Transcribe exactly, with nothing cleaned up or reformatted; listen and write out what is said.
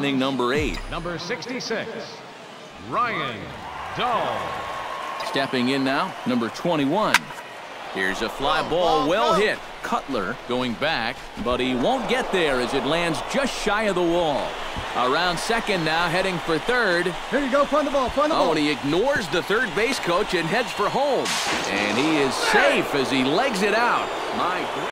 inning number eight. Number sixty-six, Ryan Dahl. Stepping in now, number twenty-one. Here's a fly ball, well hit. Cutler going back, but he won't get there as it lands just shy of the wall. Around second now, heading for third. Here you go, find the ball, find the ball. Oh, and he ignores the third base coach and heads for home. And he is safe as he legs it out. My